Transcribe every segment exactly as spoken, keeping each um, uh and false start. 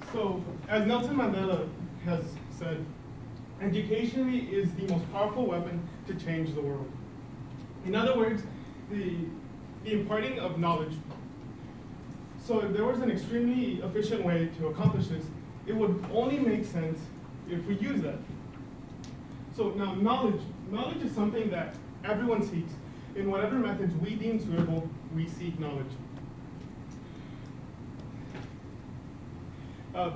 So, as Nelson Mandela has said, education is the most powerful weapon to change the world. In other words, the, the imparting of knowledge. So if there was an extremely efficient way to accomplish this, it would only make sense if we use that. So now knowledge, knowledge is something that everyone seeks. In whatever methods we deem suitable, we seek knowledge. Uh,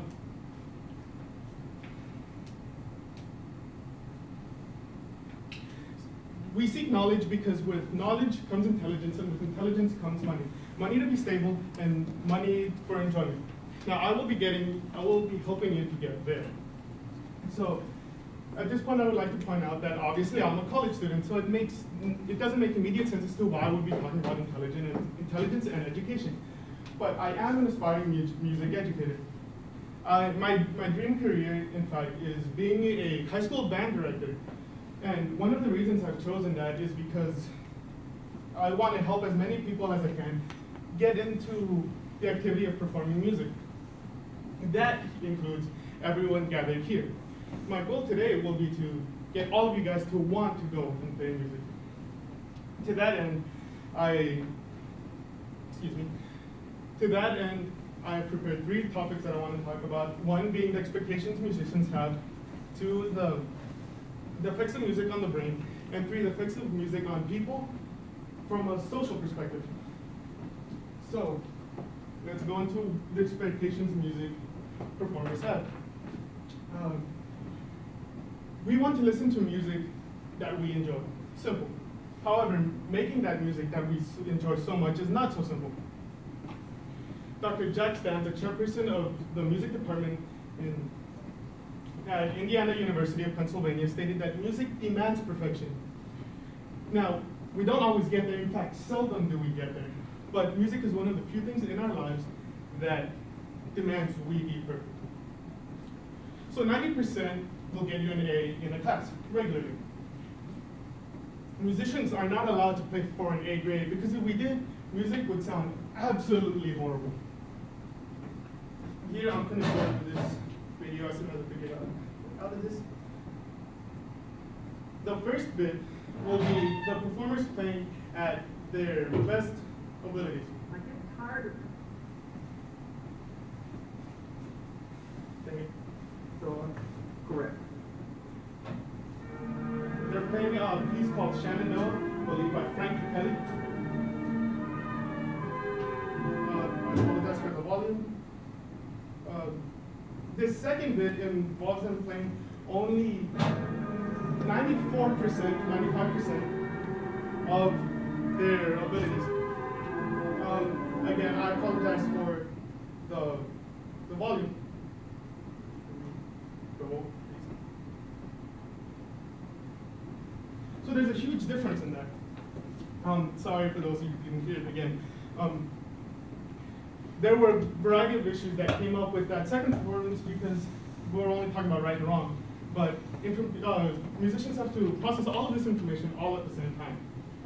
we seek knowledge because with knowledge comes intelligence, and with intelligence comes money. Money to be stable, and money for enjoyment. Now I will be getting, I will be helping you to get there. So at this point I would like to point out that obviously I'm a college student, so it makes, it doesn't make immediate sense as to why I would be talking about intelligence and, intelligence and education. But I am an aspiring mu music educator. Uh, my, my dream career, in fact, is being a high school band director. And one of the reasons I've chosen that is because I want to help as many people as I can get into the activity of performing music. That includes everyone gathered here. My goal today will be to get all of you guys to want to go and play music. To that end, I, excuse me, to that end, I have prepared three topics that I want to talk about. One being the expectations musicians have, two, the, the effects of music on the brain, and three, the effects of music on people from a social perspective. So, let's go into the expectations music performers have. Um, we want to listen to music that we enjoy. Simple. However, making that music that we enjoy so much is not so simple. Doctor Jack Stam, the chairperson of the music department in, at Indiana University of Pennsylvania, stated that music demands perfection. Now, we don't always get there. In fact, seldom do we get there. But music is one of the few things in our lives that demands we be perfect. So ninety percent will get you an A in a class, regularly. Musicians are not allowed to play for an A grade because if we did, music would sound absolutely horrible. Here I'm going to go over this video as another figure out. Out of this. The first bit will be the performers playing at their best abilities. Like it's harder. So, correct. They're playing a piece called Shenandoah, believed by Frank Kelly. Uh, I apologize for the volume. Uh, this second bit involves them playing only ninety-four percent, ninety-five percent of their abilities. Um, again, I apologize for the, the volume. So there's a huge difference in that. Um, sorry for those of you who didn't hear it again. Um, there were a variety of issues that came up with that second performance because we're only talking about right and wrong. But uh, musicians have to process all of this information all at the same time.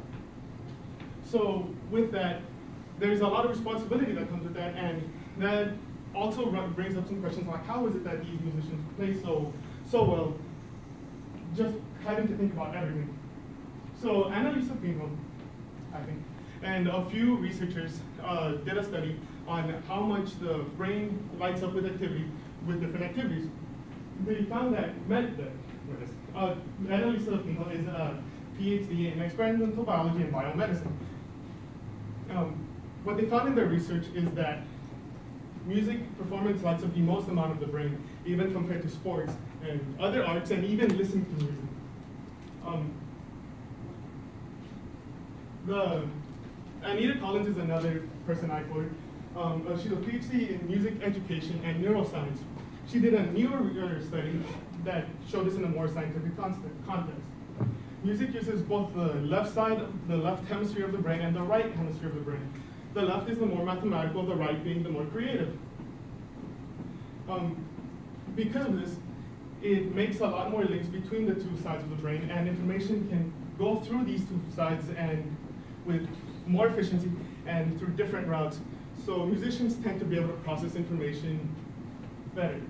So with that, there's a lot of responsibility that comes with that, and that also brings up some questions like how is it that these musicians play so so well, just having to think about everything. So Annalisa Pinho, I think, and a few researchers uh, did a study on how much the brain lights up with activity, with different activities. They found that, met that uh, Annalisa Pinho is a PhD in experimental biology and biomedicine. Um, what they found in their research is that music performance lights up the most amount of the brain, even compared to sports and other arts, and even listening to music. Um, the Anita Collins is another person I quoted. Um, uh, she's a PhD in music education and neuroscience. She did a newer study that showed this in a more scientific context. Music uses both the left side, the left hemisphere of the brain, and the right hemisphere of the brain. The left is the more mathematical, the right being the more creative. Um, because of this, it makes a lot more links between the two sides of the brain, and information can go through these two sides and with more efficiency and through different routes. So musicians tend to be able to process information better.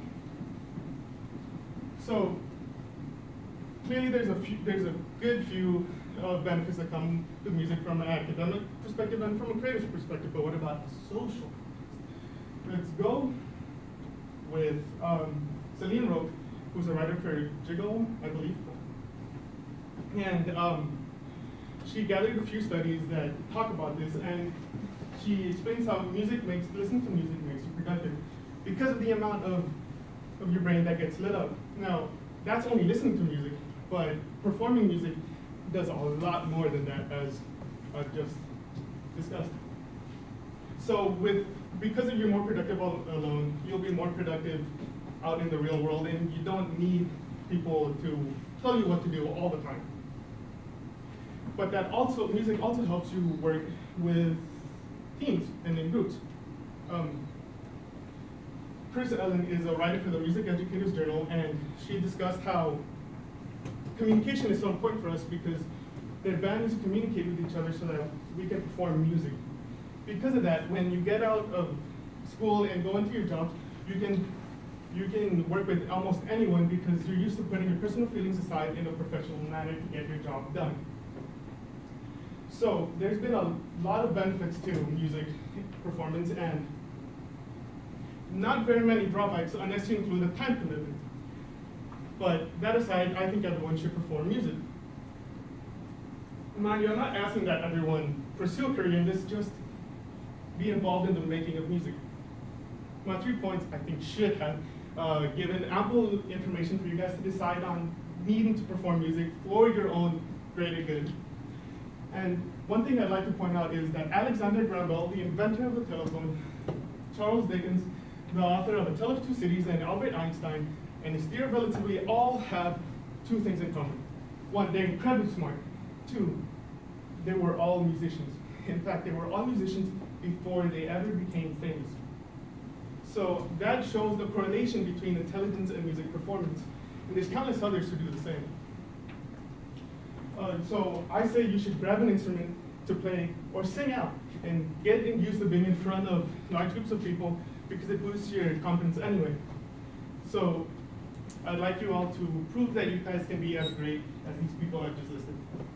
So clearly there's a few, there's a good few uh, benefits that come with music from an academic perspective and from a creative perspective, but what about the social? Let's go with um, Celine Roque, who's a writer for Jiggle, I believe. And um, she gathered a few studies that talk about this, and she explains how music makes, listening to music makes you productive because of the amount of, of your brain that gets lit up. Now, that's only listening to music, but performing music does a lot more than that, as I just discussed. So with, because if you're more productive all alone, you'll be more productive out in the real world, and you don't need people to tell you what to do all the time. But that also, music also helps you work with teams and in groups. Um, Chris Ellen is a writer for the Music Educators Journal, and she discussed how communication is so important for us because their band is to communicate with each other so that we can perform music. Because of that, when you get out of school and go into your jobs, you can you can work with almost anyone because you're used to putting your personal feelings aside in a professional manner to get your job done. So there's been a lot of benefits to music performance and not very many drawbacks unless you include a time commitment. But that aside, I think everyone should perform music. Mind you, I'm not asking that everyone pursue a career in this, just be involved in the making of music. My three points, I think, should have uh, given ample information for you guys to decide on needing to perform music for your own greater good. And one thing I'd like to point out is that Alexander Graham Bell, the inventor of the telephone, Charles Dickens, the author of A Tale of Two Cities, and Albert Einstein, and his theory of relativity all have two things in common. One, they're incredibly smart. Two, they were all musicians. In fact, they were all musicians before they ever became famous. So that shows the correlation between intelligence and music performance. And there's countless others who do the same. Uh, so I say you should grab an instrument to play or sing out and get used to being in front of large groups of people because it boosts your confidence anyway. So I'd like you all to prove that you guys can be as great as these people I've just listed.